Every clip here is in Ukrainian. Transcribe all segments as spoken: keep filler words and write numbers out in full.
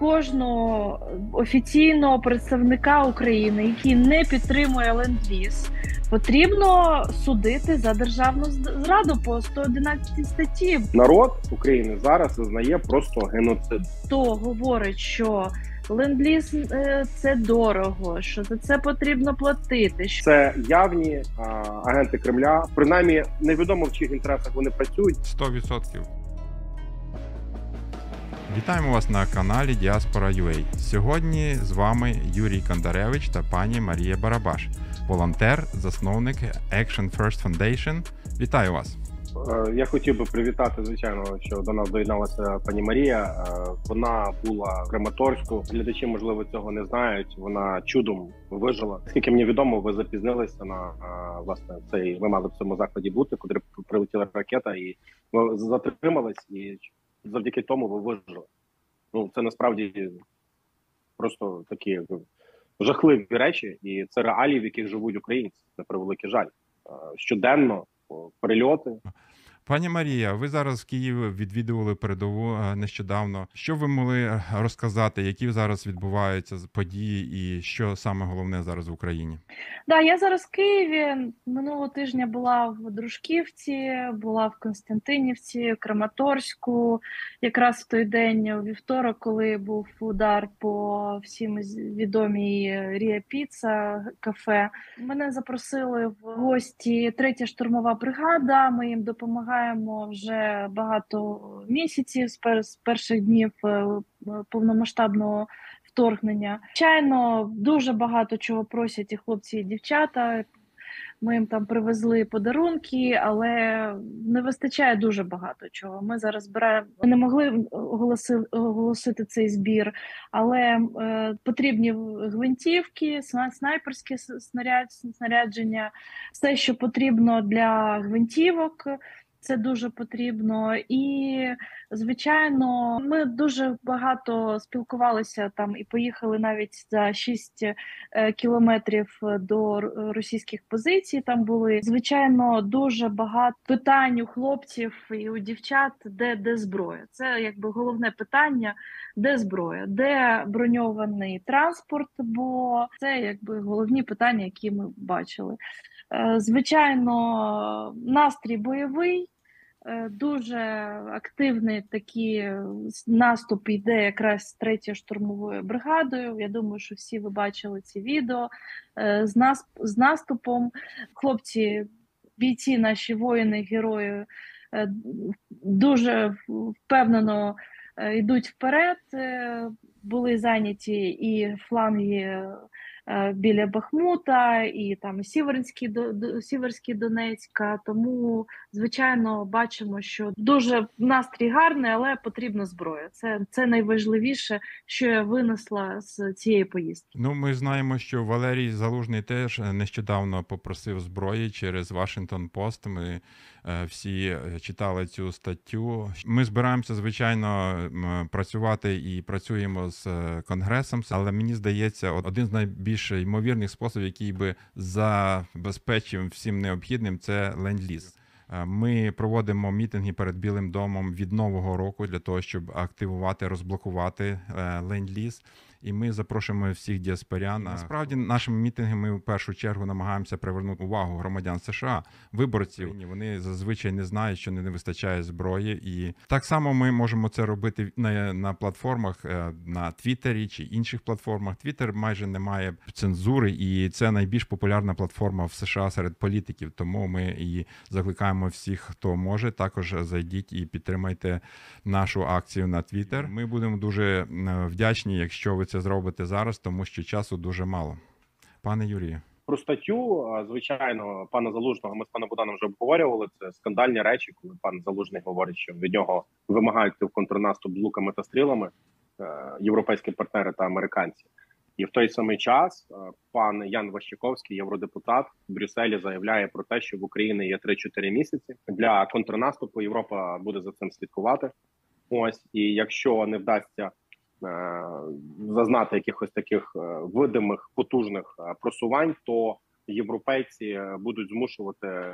кожного офіційного представника України, який не підтримує ленд-ліз, потрібно судити за державну зраду по сто одинадцятій статті. Народ України зараз визнає просто геноцид. Хто говорить, що ленд-ліз – це дорого, що за це потрібно платити. Це явні а, агенти Кремля. Принаймні, невідомо в чиїх інтересах вони працюють. сто відсотків. Вітаємо вас на каналі Діаспора ю а. Сьогодні з вами Юрій Кандаревич та пані Марія Барабаш, волонтер, засновник Action First Foundation. Вітаю вас! Я хотів би привітати, звичайно, що до нас доєдналася пані Марія. Вона була в Краматорську. Глядачі, можливо, цього не знають. Вона чудом вижила. Скільки мені відомо, ви запізнилися на, власне, цей, ви мали в цьому закладі бути, куди прилетіла ракета, і ви затримались, і завдяки тому ви вижили. Ну, це насправді просто такі жахливі речі, і це реалії, в яких живуть українці, на превеликий жаль. Щоденно прильоти. Пані Марія, ви зараз в Києві відвідували передову нещодавно. Що ви могли розказати, які зараз відбуваються події і що саме головне зараз в Україні? Да, я зараз в Києві. Минулого тижня була в Дружківці, була в Костянтинівці, в Краматорську. Якраз в той день, у вівторок, коли був удар по всім відомій Рія Піца кафе. Мене запросили в гості третя штурмова бригада. Ми їм допомагаємо вже багато місяців з перших днів повномасштабного вторгнення. Звичайно, дуже багато чого просять і хлопці, і дівчата. Ми їм там привезли подарунки, але не вистачає дуже багато чого. Ми зараз збираємо, ми не могли оголосити, оголосити цей збір, але е, потрібні гвинтівки, снайперські снаряд, снарядження, все, що потрібно для гвинтівок. Це дуже потрібно. І, звичайно, ми дуже багато спілкувалися там і поїхали навіть за шість кілометрів до російських позицій. Там були, звичайно, дуже багато питань у хлопців і у дівчат, де, де зброя. Це, якби, головне питання, де зброя, де броньований транспорт, бо це, якби, головні питання, які ми бачили. Звичайно, настрій бойовий, дуже активний такий наступ йде якраз з третьою штурмовою бригадою. Я думаю, що всі ви бачили ці відео з, нас, з наступом. Хлопці, бійці, наші воїни, герої дуже впевнено йдуть вперед. Були зайняті і фланги біля Бахмута, і там Сіверський, Сіверський Донецька, тому, звичайно, бачимо, що дуже настрій гарний, але потрібна зброя. Це, це найважливіше, що я винесла з цієї поїздки. Ну, ми знаємо, що Валерій Залужний теж нещодавно попросив зброї через Washington Post. Ми е, всі читали цю статтю. Ми збираємося, звичайно, працювати і працюємо з Конгресом, але мені здається, один з найбільш більш ймовірних способів, який би забезпечив всім необхідним, це ленд-ліз. Ми проводимо мітинги перед Білим домом від Нового року для того, щоб активувати, розблокувати ленд-ліз. І ми запрошуємо всіх діаспорян. Насправді, нашими мітингами ми в першу чергу намагаємося привернути увагу громадян США, виборців. Вони зазвичай не знають, що не вистачає зброї. І так само ми можемо це робити на, на платформах, на Твіттері чи інших платформах. Твіттер майже не має цензури, і це найбільш популярна платформа в США серед політиків. Тому ми і закликаємо всіх, хто може, також зайдіть і підтримайте нашу акцію на Твіттер. Ми будемо дуже вдячні, якщо ви це зробите зараз, тому що часу дуже мало. Пане Юрію. Про статтю, звичайно, пана Залужного ми з паном Богданом вже обговорювали. Це скандальні речі, коли пан Залужний говорить, що від нього вимагають в контрнаступ з луками та стрілами європейські партнери та американці. І в той самий час пан Ян Ващиковський, євродепутат, в Брюсселі заявляє про те, що в Україні є три-чотири місяці для контрнаступу. Європа буде за цим слідкувати. Ось, і якщо не вдасться зазнати якихось таких видимих потужних просувань, то європейці будуть змушувати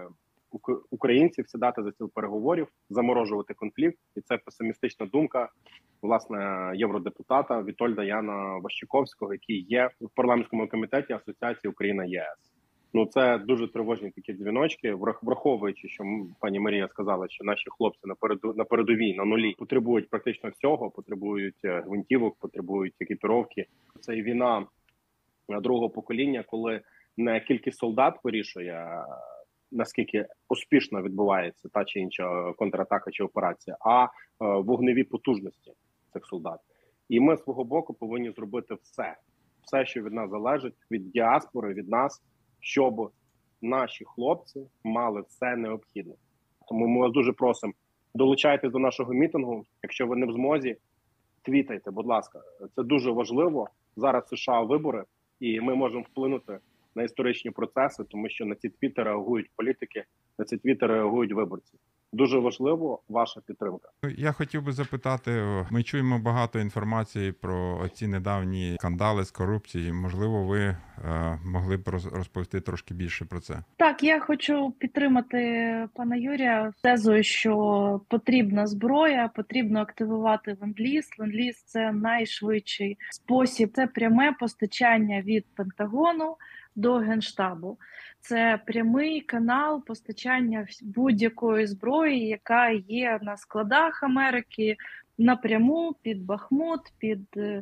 українців сідати за стіл переговорів, заморожувати конфлікт, і це песимістична думка власне євродепутата Вітольда Яна Ващуковського, який є в парламентському комітеті Асоціації Україна-ЄС. Ну це дуже тривожні такі дзвіночки, враховуючи, що пані Марія сказала, що наші хлопці на переду на передовій на нулі потребують практично всього, потребують гвинтівок, потребують екіпіровки. Це війна другого покоління, коли не кількість солдат вирішує, наскільки успішно відбувається та чи інша контратака чи операція, а вогневі потужності цих солдат. І ми з свого боку повинні зробити все, все, що від нас залежить, від діаспори, від нас, щоб наші хлопці мали все необхідне. Тому ми вас дуже просимо, долучайтесь до нашого мітингу. Якщо ви не в змозі, твітайте, будь ласка. Це дуже важливо. Зараз в США вибори, і ми можемо вплинути на історичні процеси, тому що на ці твіти реагують політики, на ці твіти реагують виборці. Дуже важливо ваша підтримка. Я хотів би запитати, ми чуємо багато інформації про ці недавні скандали з корупцією. Можливо, ви е, могли б розповісти трошки більше про це? Так, я хочу підтримати пана Юрія тезою, що потрібна зброя, потрібно активувати ленд-ліз. Ленд-ліз – це найшвидший спосіб, це пряме постачання від Пентагону до Генштабу. Це прямий канал постачання будь-якої зброї, яка є на складах Америки, напряму під Бахмут, під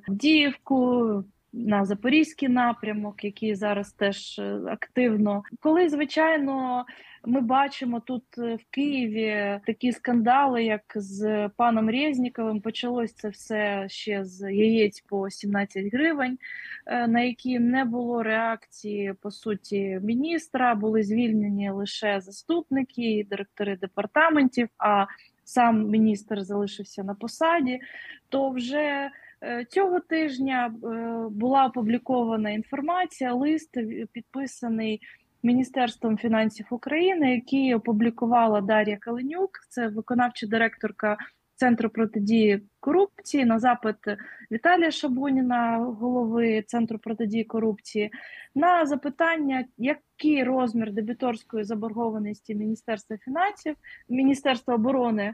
Авдіївку, на Запорізький напрямок, який зараз теж активно. Коли, звичайно, ми бачимо тут в Києві такі скандали, як з паном Резніковим, почалось це все ще з яєць по сімнадцять гривень, на які не було реакції, по суті, міністра, були звільнені лише заступники і директори департаментів, а сам міністр залишився на посаді, то вже цього тижня була опублікована інформація, лист підписаний Міністерством фінансів України, який опублікувала Дар'я Каленюк, це виконавча директорка Центру протидії корупції, на запит Віталія Шабуніна, голови Центру протидії корупції, на запитання, який розмір дебіторської заборгованості Міністерства фінансів, Міністерства оборони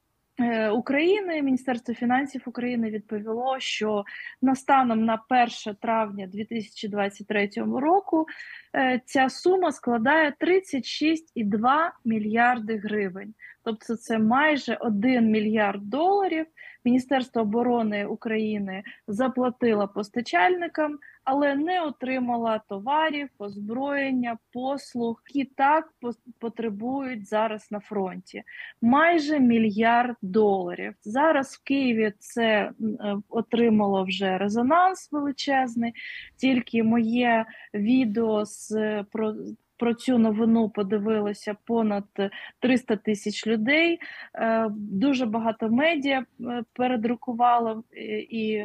України, Міністерство фінансів України відповіло, що на станом на перше травня дві тисячі двадцять третього року ця сума складає тридцять шість цілих два мільярди гривень. Тобто це майже один мільярд доларів Міністерство оборони України заплатило постачальникам, але не отримала товарів, озброєння, послуг, які так потребують зараз на фронті. Майже мільярд доларів. Зараз в Києві це отримало вже резонанс величезний. Тільки моє відео з про Про цю новину подивилося понад триста тисяч людей. Дуже багато медіа передрукувало і,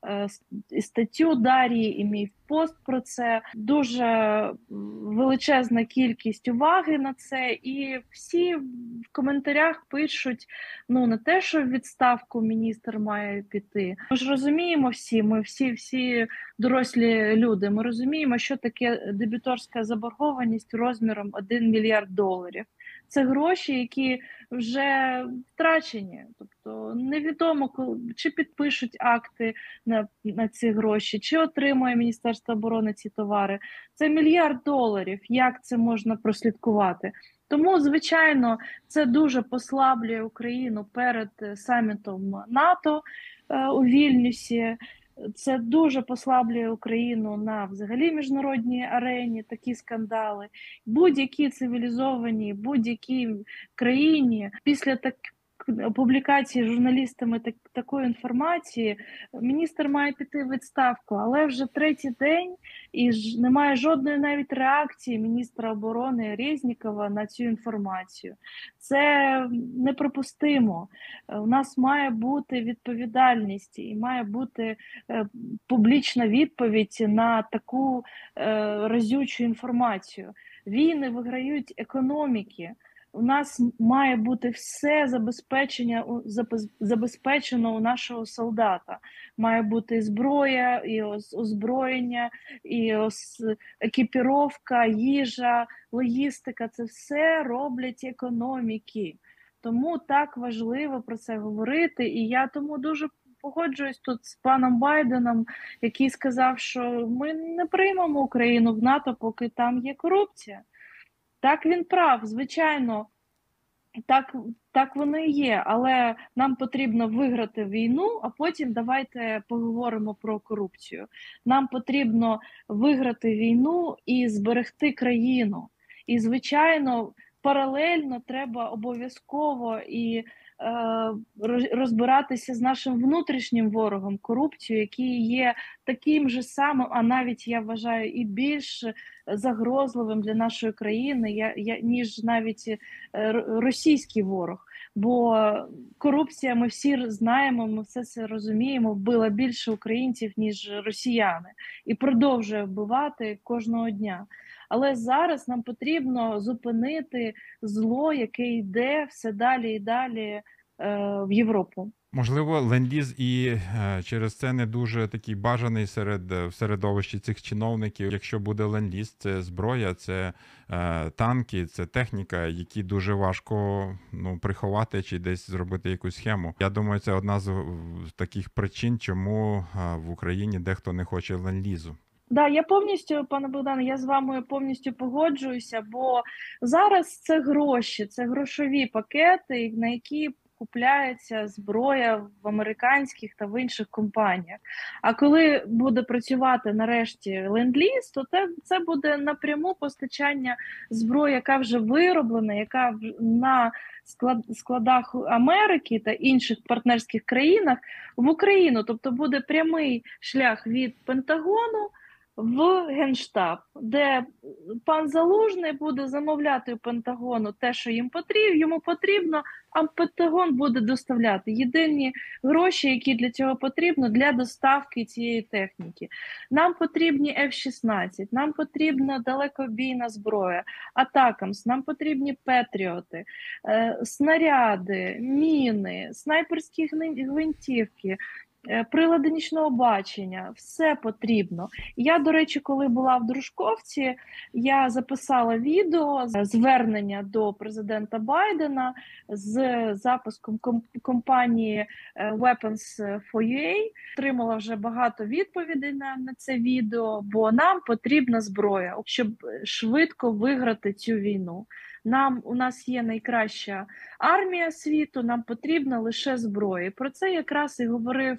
і статтю Дар'ї, і мій пост про це. Дуже величезна кількість уваги на це. І всі в коментарях пишуть, ну не те, що в відставку міністр має піти. Ми ж розуміємо всі, ми всі, всі дорослі люди, ми розуміємо, що таке дебіторська заборгованість розміром один мільярд доларів. Це гроші, які вже втрачені. Тобто невідомо, чи підпишуть акти на, на ці гроші, чи отримує Міністерство оборони ці товари. Це мільярд доларів. Як це можна прослідкувати? Тому, звичайно, це дуже послаблює Україну перед самітом НАТО е, у Вільнюсі. Це дуже послаблює Україну на взагалі міжнародній арені, такі скандали. Будь-якій цивілізованій, будь-якій країні після так, публікації журналістами так, такої інформації міністр має піти в відставку, але вже третій день і ж немає жодної навіть реакції міністра оборони Резнікова на цю інформацію. Це неприпустимо. У нас має бути відповідальність і має бути е, публічна відповідь на таку е, разючу інформацію. Війни виграють економіки. У нас має бути все забезпечення, забезпечено у нашого солдата. Має бути зброя, і озброєння, і екіпіровка, їжа, логістика. Це все роблять економіки. Тому так важливо про це говорити. І я тому дуже погоджуюсь тут з паном Байденом, який сказав, що ми не приймемо Україну в НАТО, поки там є корупція. Так, він прав, звичайно, так, так воно і є, але нам потрібно виграти війну, а потім давайте поговоримо про корупцію. Нам потрібно виграти війну і зберегти країну. І, звичайно, паралельно треба обов'язково і е, розбиратися з нашим внутрішнім ворогом, корупцією, який є таким же самим, а навіть, я вважаю, і більш загрозливим для нашої країни, я, я, ніж навіть російський ворог. Бо корупція, ми всі знаємо, ми все це розуміємо, вбила більше українців, ніж росіяни. І продовжує вбивати кожного дня. Але зараз нам потрібно зупинити зло, яке йде все далі і далі е, в Європу. Можливо, ленд-ліз і е, через це не дуже такий бажаний серед в середовищі цих чиновників. Якщо буде ленд-ліз, це зброя, це е, танки, це техніка, які дуже важко ну, приховати чи десь зробити якусь схему. Я думаю, це одна з таких причин, чому е, в Україні дехто не хоче ленд-лізу. Да, я повністю, пане Богдане, я з вами повністю погоджуюся, бо зараз це гроші, це грошові пакети, на які купляється зброя в американських та в інших компаніях. А коли буде працювати нарешті ленд-ліз, то це буде напряму постачання зброї, яка вже вироблена, яка на складах Америки та інших партнерських країнах в Україну. Тобто буде прямий шлях від Пентагону в Генштаб, де пан Залужний буде замовляти у Пентагону те, що їм потрібно, йому потрібно, а Пентагон буде доставляти єдині гроші, які для цього потрібно для доставки цієї техніки. Нам потрібні еф шістнадцять, нам потрібна далекобійна зброя, атакамс, нам потрібні петріоти, е, снаряди, міни, снайперські гвинтівки, прилади нічного бачення, все потрібно. Я, до речі, коли була в Дружковці, я записала відео, звернення до президента Байдена з запуском компанії Weapons for ю ей. Отримала вже багато відповідей на, на це відео, бо нам потрібна зброя, щоб швидко виграти цю війну. Нам, у нас є найкраща армія світу, нам потрібна лише зброя. Про це якраз і говорив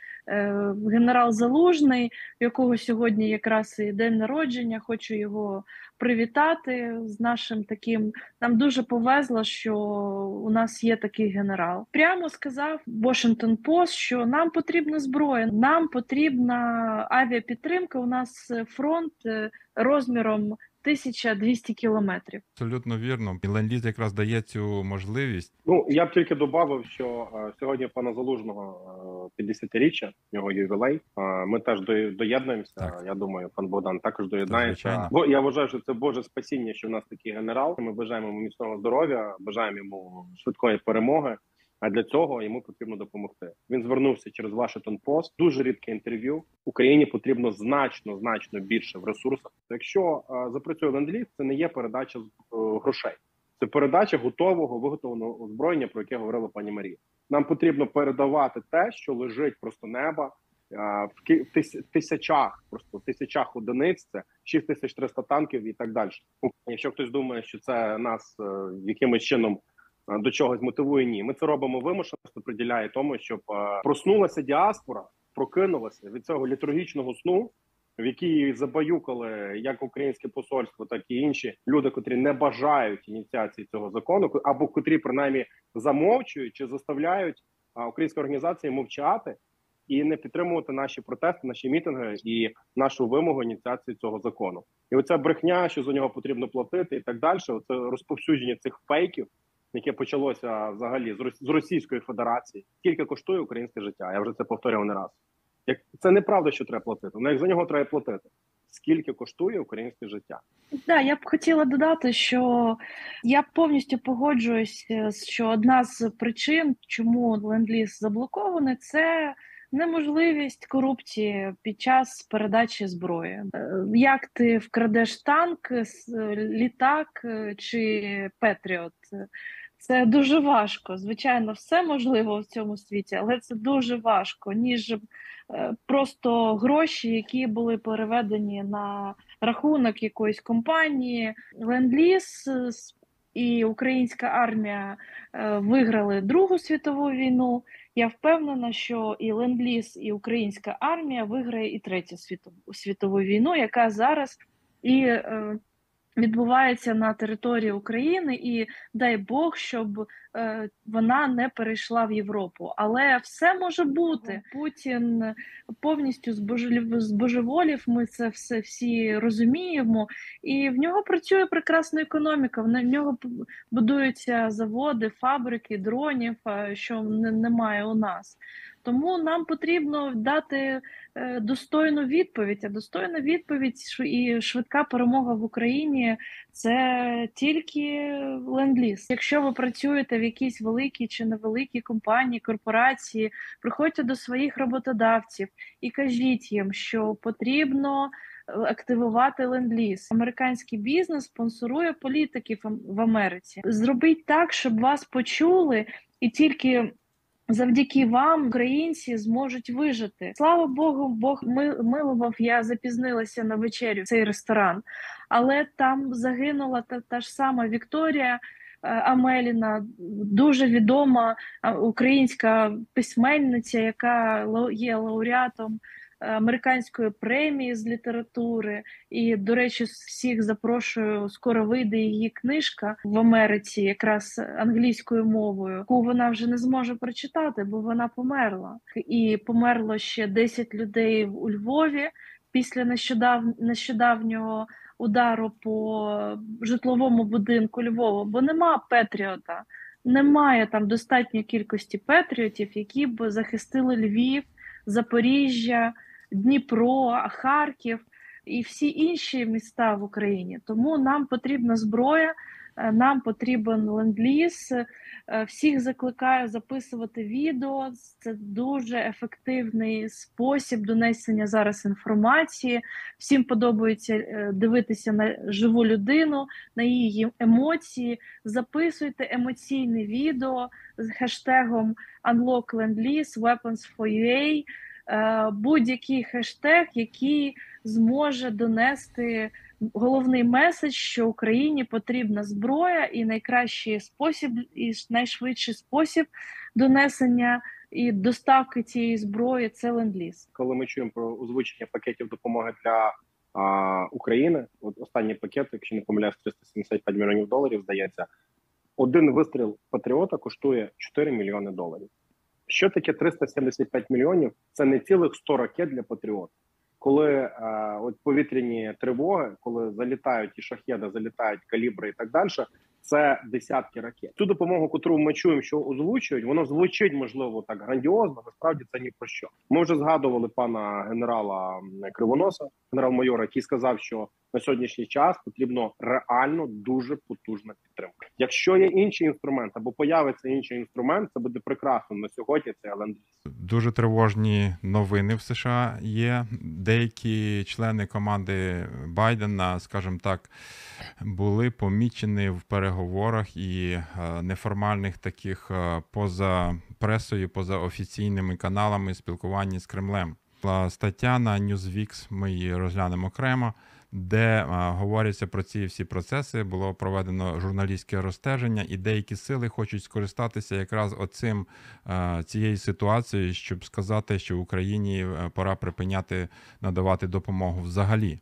е, генерал Залужний, у якого сьогодні якраз і день народження. Хочу його привітати з нашим таким. Нам дуже повезло, що у нас є такий генерал. Прямо сказав Washington Post, що нам потрібна зброя, нам потрібна авіапідтримка. У нас фронт розміром тисяча двісті кілометрів. Абсолютно вірно. І ленд-ліз якраз дає цю можливість. Ну, я б тільки додав, що е, сьогодні пана Залужного е, п'ятдесятиріччя, його ювілей. Е, ми теж до, доєднуємося. Так. Я думаю, пан Богдан також доєднається. Бо я вважаю, що це Боже спасіння, що в нас такий генерал. Ми бажаємо йому міцного здоров'я, бажаємо йому швидкої перемоги. А для цього йому потрібно допомогти. Він звернувся через Washington Post. Дуже рідке інтерв'ю. Україні потрібно значно, значно більше в ресурсах. Якщо е, запрацює ленд-ліз, це не є передача е, грошей. Це передача готового, виготовленого озброєння, про яке говорила пані Марія. Нам потрібно передавати те, що лежить просто неба е, в, в тисячах, просто в тисячах одиниць. Це шість тисяч триста танків і так далі. Якщо хтось думає, що це нас е, якимось чином до чогось мотивує, ні. Ми це робимо вимушено, що приділяє тому, щоб проснулася діаспора, прокинулася від цього літургічного сну, в якій забаюкали як українське посольство, так і інші люди, котрі не бажають ініціації цього закону, або котрі принаймні замовчують чи заставляють українські організації мовчати і не підтримувати наші протести, наші мітинги і нашу вимогу ініціації цього закону. І оця брехня, що за нього потрібно платити і так далі, оце розповсюдження цих фейків, яке почалося взагалі з Російської Федерації, скільки коштує українське життя. Я вже це повторював не раз. Як це неправда, що треба платити. Ну як за нього треба платити. скільки коштує українське життя. Да, я б хотіла додати, що я повністю погоджуюсь, що одна з причин, чому ленд-ліз заблокований, це неможливість корупції під час передачі зброї. Як ти вкрадеш танк, літак чи Петріот? Це дуже важко. Звичайно, все можливо в цьому світі, але це дуже важко, ніж просто гроші, які були переведені на рахунок якоїсь компанії. Ленд-ліз і українська армія виграли Другу світову війну. Я впевнена, що і ленд-ліз, і українська армія виграє і Третю світову, світову війну, яка зараз і е, відбувається на території України, і дай Бог, щоб е, вона не перейшла в Європу. Але все може бути. Путін повністю збожеволів, ми це все всі розуміємо, і в нього працює прекрасна економіка, в нього будуються заводи, фабрики, дронів, що немає у нас. Тому нам потрібно дати е, достойну відповідь, а достойна відповідь і швидка перемога в Україні – це тільки ленд-ліз. Якщо ви працюєте в якійсь великій чи невеликій компанії, корпорації, приходьте до своїх роботодавців і кажіть їм, що потрібно активувати ленд-ліз. Американський бізнес спонсорує політиків в Америці. Зробіть так, щоб вас почули, і тільки завдяки вам українці зможуть вижити. Слава Богу, Бог милував, я запізнилася на вечерю в цей ресторан. Але там загинула та, та ж сама Вікторія Амеліна, дуже відома українська письменниця, яка є лауреатом американської премії з літератури. І, до речі, всіх запрошую, скоро вийде її книжка в Америці, якраз англійською мовою, яку вона вже не зможе прочитати, бо вона померла. І померло ще десять людей у Львові після нещодав... нещодавнього удару по житловому будинку Львова, бо нема Петріота. Немає там достатньої кількості патріотів, які б захистили Львів, Запоріжжя, Дніпро, Харків і всі інші міста в Україні. Тому нам потрібна зброя, нам потрібен ленд-ліз. Всіх закликаю записувати відео. Це дуже ефективний спосіб донесення зараз інформації. Всім подобається дивитися на живу людину, на її емоції. Записуйте емоційне відео з хештегом Unlock Land-Lease, Weapons for ю ей. Будь-який хештег, який зможе донести головний меседж, що Україні потрібна зброя, і найкращий спосіб, і найшвидший спосіб донесення і доставки цієї зброї – це ленд-ліз. Коли ми чуємо про озвучення пакетів допомоги для а, України, от останній пакет, якщо не помиляюсь, триста сімдесят п'ять мільйонів доларів, здається, один вистріл Патріота коштує чотири мільйони доларів. Що таке триста сімдесят п'ять мільйонів? Це не цілих сто ракет для Патріота. Коли е, от повітряні тривоги, коли залітають і шахеди, залітають калібри і так далі, це десятки ракет. Ту допомогу, яку ми чуємо, що озвучують, воно звучить, можливо, так грандіозно, насправді це ні про що. Ми вже згадували пана генерала Кривоноса, генерал-майора, який сказав, що на сьогоднішній час потрібно реально дуже потужна підтримка. Якщо є інший інструмент або появиться інший інструмент, це буде прекрасно. На сьогодні це ленд-ліз. Дуже тривожні новини в США є. Деякі члени команди Байдена, скажімо так, були помічені в переговорах і неформальних таких поза пресою, поза офіційними каналами спілкування з Кремлем. Стаття на Newsweek, ми її розглянемо окремо, де а, говориться про ці всі процеси, було проведено журналістське розстеження, і деякі сили хочуть скористатися якраз оцим, а, цією ситуацією, щоб сказати, що Україні пора припиняти надавати допомогу взагалі.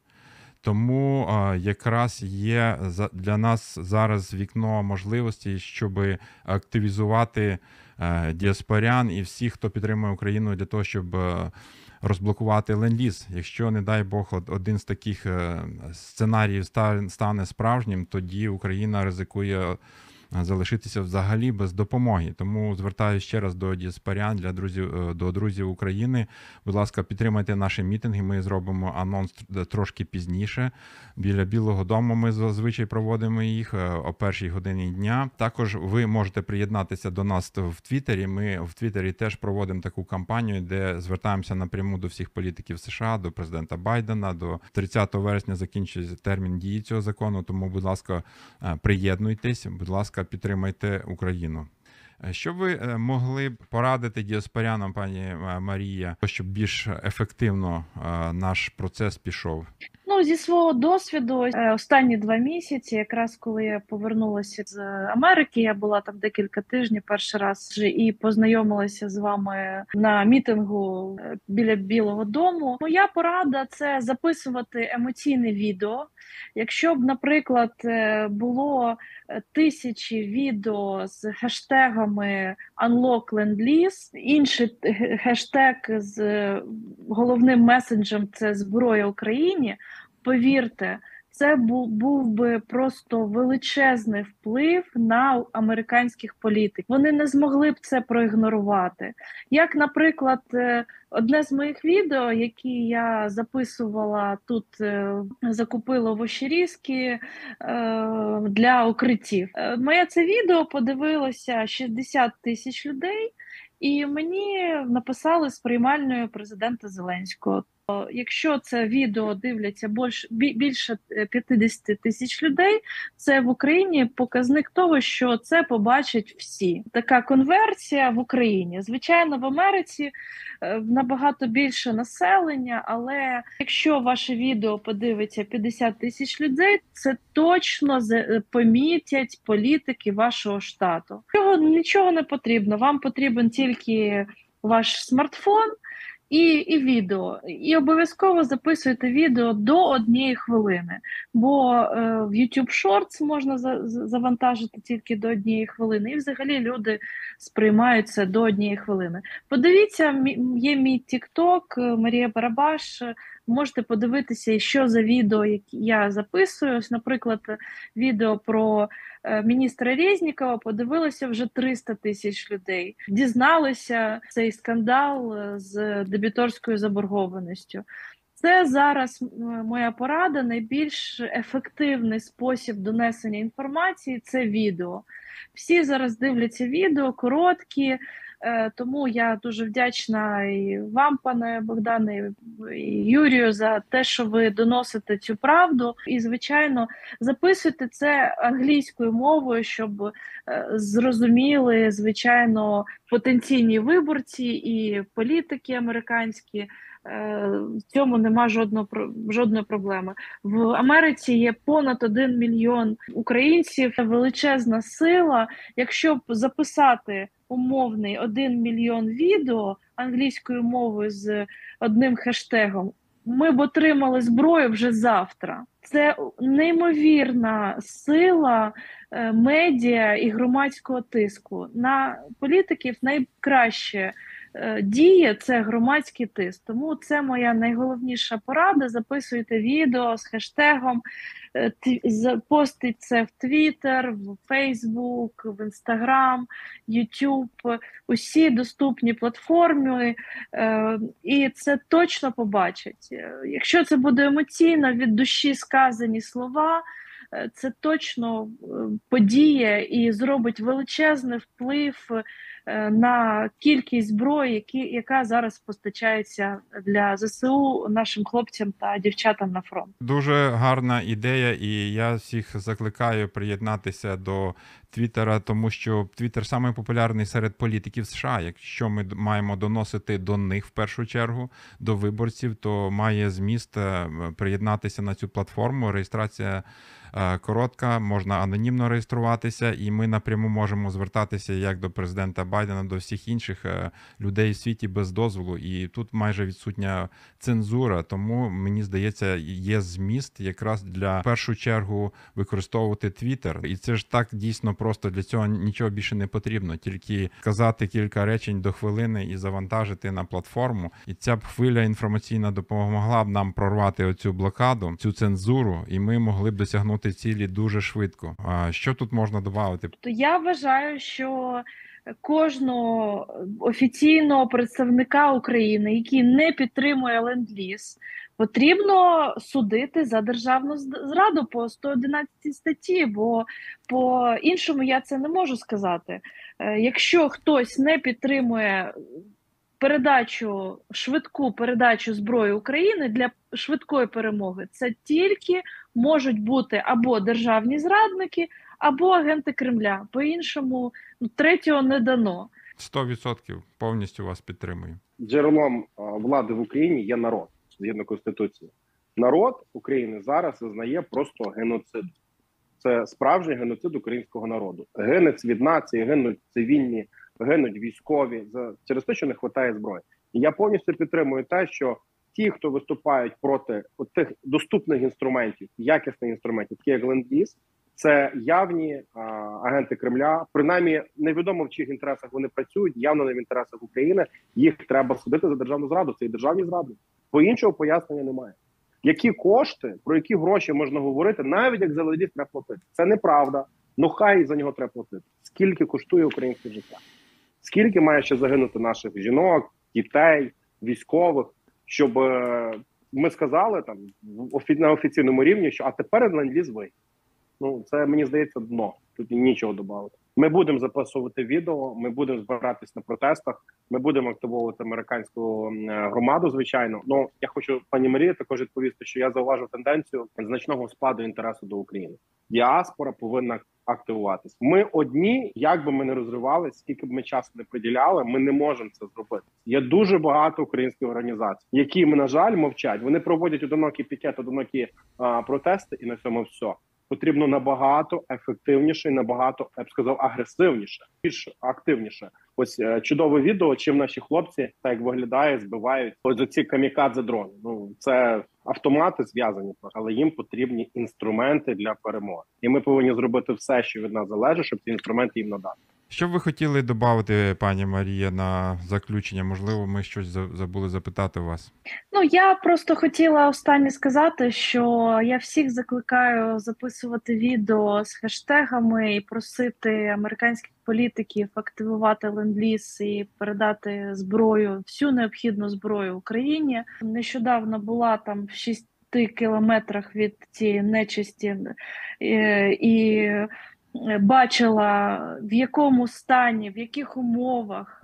Тому а, якраз є для нас зараз вікно можливості, щоб активізувати а, діаспорян і всіх, хто підтримує Україну для того, щоб а, розблокувати ленд-ліз. Якщо, не дай Бог, один з таких сценаріїв стане справжнім, тоді Україна ризикує залишитися взагалі без допомоги. Тому звертаюся ще раз до діаспорян, для друзів, до друзів України. Будь ласка, підтримайте наші мітинги. Ми зробимо анонс трошки пізніше. Біля Білого дому ми зазвичай проводимо їх о першій годині дня. Також ви можете приєднатися до нас в Твіттері. Ми в Твіттері теж проводимо таку кампанію, де звертаємося напряму до всіх політиків США, до президента Байдена. До тридцятого вересня закінчується термін дії цього закону. Тому, будь ласка, приєднуйтесь, будь ласка, підтримайте Україну. Що ви могли б порадити діаспорянам, пані Марія, щоб більш ефективно наш процес пішов? Ну, зі свого досвіду, останні два місяці, якраз коли я повернулася з Америки, я була там декілька тижнів перший раз і познайомилася з вами на мітингу біля Білого дому. Моя порада – це записувати емоційне відео. Якщо б, наприклад, було тисячі відео з хештегами «Unlock Land-Lease», інший хештег з головним меседжем – це «Зброя Україні», повірте, це був, був би просто величезний вплив на американських політиків. Вони не змогли б це проігнорувати. Як, наприклад, одне з моїх відео, які я записувала тут, закупила овощерізки для укриттів. Моє це відео подивилося шістдесят тисяч людей, і мені написали з приймальною президента Зеленського. Якщо це відео дивляться більше, більше п'ятдесят тисяч людей, це в Україні показник того, що це побачать всі. Така конверсія в Україні. Звичайно, в Америці набагато більше населення, але якщо ваше відео подивиться п'ятдесят тисяч людей, це точно помітять політики вашого штату. Цього нічого не потрібно, вам потрібен тільки ваш смартфон, І, і відео. І обов'язково записуйте відео до однієї хвилини, бо е, в YouTube Shorts можна за, завантажити тільки до однієї хвилини, і взагалі люди сприймають це до однієї хвилини. Подивіться, є мій TikTok, Марія Барабаш, можете подивитися, що за відео які я записую. Ось, наприклад, відео про міністра Резнікова подивилося вже триста тисяч людей. Дізналися цей скандал з дебіторською заборгованістю. Це зараз моя порада, найбільш ефективний спосіб донесення інформації – це відео. Всі зараз дивляться відео, короткі, тому я дуже вдячна і вам, пане Богдане, і Юрію, за те, що ви доносите цю правду. І, звичайно, записуйте це англійською мовою, щоб зрозуміли, звичайно, потенційні виборці і політики американські. В цьому нема жодного, жодної проблеми. В Америці є понад один мільйон українців, величезна сила. Якщо б записати умовний один мільйон відео англійською мовою з одним хештегом, ми б отримали зброю вже завтра. Це неймовірна сила медіа і громадського тиску. На політиків найкраще діє – це громадський тиск. Тому це моя найголовніша порада. Записуйте відео з хештегом, постіть це в Твіттер, в Фейсбук, в Інстаграм, Ютуб, усі доступні платформи, і це точно побачать. Якщо це буде емоційно, від душі сказані слова, це точно подіє і зробить величезний вплив на кількість зброї, які, яка зараз постачається для ЗСУ нашим хлопцям та дівчатам на фронт. Дуже гарна ідея, і я всіх закликаю приєднатися до Твіттера, тому що Твіттер самий популярний серед політиків США. Якщо ми маємо доносити до них в першу чергу, до виборців, то має зміст приєднатися на цю платформу. Реєстрація коротка, можна анонімно реєструватися, і ми напряму можемо звертатися як до президента Байдена до всіх інших людей в світі без дозволу, і тут майже відсутня цензура, тому, мені здається, є зміст якраз для, в першу чергу, використовувати Twitter. І це ж так дійсно просто, для цього нічого більше не потрібно, тільки сказати кілька речень до хвилини і завантажити на платформу. І ця б хвиля інформаційна допомогла б нам прорвати оцю блокаду, цю цензуру, і ми могли б досягнути цілі дуже швидко. А що тут можна додати? Я вважаю, що кожного офіційного представника України, який не підтримує ленд-ліз, потрібно судити за державну зраду по сто одинадцятій статті, бо по-іншому я це не можу сказати. Якщо хтось не підтримує передачу, швидку передачу зброї України для швидкої перемоги, це тільки можуть бути або державні зрадники, або агенти Кремля. По-іншому, ну, третього не дано. сто відсотків повністю вас підтримую. Джерелом влади в Україні є народ, згідно Конституції. Народ України зараз визнає просто геноцид. Це справжній геноцид українського народу. Гинець від нації, гинуть цивільні, гинуть військові через те, що не вистачає зброї. І я повністю підтримую те, що ті, хто виступають проти тих доступних інструментів, якісних інструментів, такі як ленд-ліз, це явні а, агенти Кремля. Принаймні, невідомо в чиїх інтересах вони працюють, явно не в інтересах України. Їх треба судити за державну зраду. Це і державні зради. По іншого пояснення немає. Які кошти, про які гроші можна говорити, навіть як за ленд-ліз треба платити. Це неправда. Ну хай за нього треба платити. Скільки коштує українське життя? Скільки має ще загинути наших жінок, дітей, військових, щоб ми сказали там на офіційному рівні, що а тепер ленд-ліз ви. Ну, це, мені здається, дно. Тут нічого додати. Ми будемо записувати відео, ми будемо збиратись на протестах, ми будемо активовувати американську громаду, звичайно. Ну, я хочу, пані Марії, також відповісти, що я зауважив тенденцію значного спаду інтересу до України. Діаспора повинна активуватись. Ми одні, як би ми не розривалися, скільки б ми часу не приділяли, ми не можемо це зробити. Є дуже багато українських організацій, які, на жаль, мовчать. Вони проводять одинокі пікети, одинокі а, протести, і на цьому все. Потрібно набагато ефективніше, набагато, я б сказав, агресивніше, більш активніше. Ось чудове відео, чим наші хлопці, так як виглядає, збивають ось оці камікадзе-дрони. Ну, це автомати зв'язані, але їм потрібні інструменти для перемоги. І ми повинні зробити все, що від нас залежить, щоб ці інструменти їм надати. Що б ви хотіли додати, пані Марія, на заключення? Можливо, ми щось забули запитати вас. Ну, я просто хотіла останнє сказати, що я всіх закликаю записувати відео з хештегами і просити американських політиків активувати ленд-ліз і передати зброю, всю необхідну зброю Україні. Нещодавно була там в шести кілометрах від цієї нечисті і, і бачила, в якому стані, в яких умовах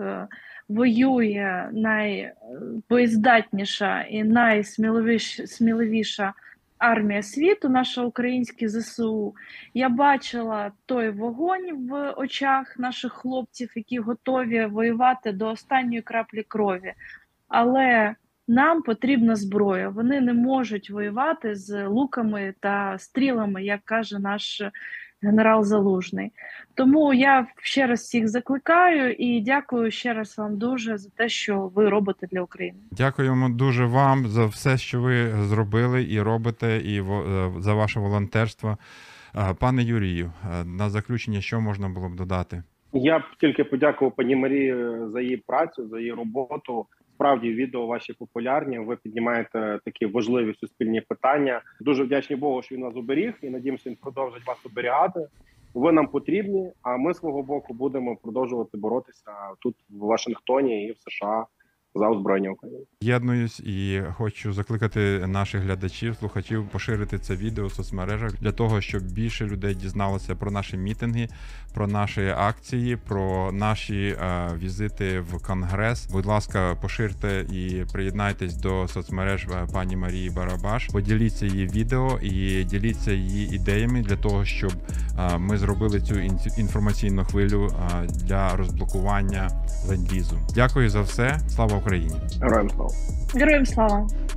воює найбоєздатніша і найсміливіша армія світу, наша українська зе се у. Я бачила той вогонь в очах наших хлопців, які готові воювати до останньої краплі крові. Але нам потрібна зброя. Вони не можуть воювати з луками та стрілами, як каже наш генерал Залужний. Тому я ще раз всіх закликаю і дякую ще раз вам дуже за те, що ви робите для України. Дякуємо дуже вам за все, що ви зробили і робите, і за ваше волонтерство. Пане Юрію, на заключення що можна було б додати? Я б тільки подякував пані Марії за її працю, за її роботу. Справді, відео ваші популярні, ви піднімаєте такі важливі суспільні питання. Дуже вдячні Богу, що він нас оберіг, і надіємося, він продовжить вас оберігати. Ви нам потрібні, а ми, свого боку, будемо продовжувати боротися тут, в Вашингтоні і в США, за озброєння України. Єднуюсь і хочу закликати наших глядачів, слухачів поширити це відео в соцмережах для того, щоб більше людей дізналося про наші мітинги, про наші акції, про наші е, візити в Конгрес. Будь ласка, поширте і приєднайтесь до соцмереж пані Марії Барабаш. Поділіться її відео і діліться її ідеями для того, щоб е, ми зробили цю інформаційну хвилю е, для розблокування ленд-лізу. Дякую за все. Слава Україні! Героям слава! Героям слава!